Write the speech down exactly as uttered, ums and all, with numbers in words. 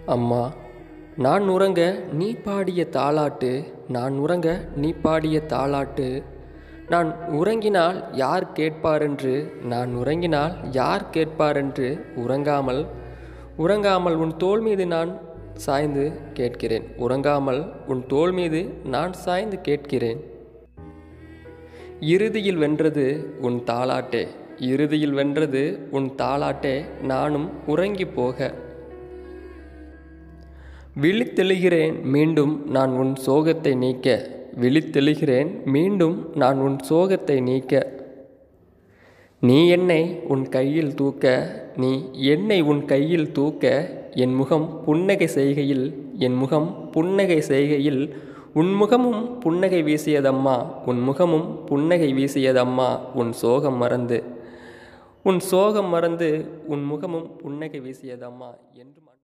அம்மா, நான் உறங்க நீ பாடிய தாலாட்டு, நான் உறங்க நீ பாடிய தாலாட்டு. நான் உறங்கினால் யார் கேட்பாரென்று, நான் உறங்கினால் யார் கேட்பாரென்று உறங்காமல் உறங்காமல் உன் தோள் மீது நான் சாய்ந்து கேட்கிறேன். உறங்காமல் உன் தோள் மீது நான் சாய்ந்து கேட்கிறேன். இறுதியில் வென்றது உன் தாலாட்டே, இறுதியில் வென்றது உன் தாலாட்டே, நானும் உறங்கி போக. விழித்தெழுகிறேன் மீண்டும் நான் உன் சோகத்தை நீக்க, விழித்தெழுகிறேன் மீண்டும் நான் உன் சோகத்தை நீக்க. நீ என்னை உன் கையில் தூக்க, நீ என்னை உன் கையில் தூக்க, என் முகம் புன்னகை செய்கையில், என் முகம் புன்னகை செய்கையில், உன் முகமும் புன்னகை வீசியதம்மா, உன் முகமும் புன்னகை வீசியதம்மா, உன் சோகம் மறந்து, உன் சோகம் மறந்து உன் முகமும் புன்னகை வீசியதம்மா என்று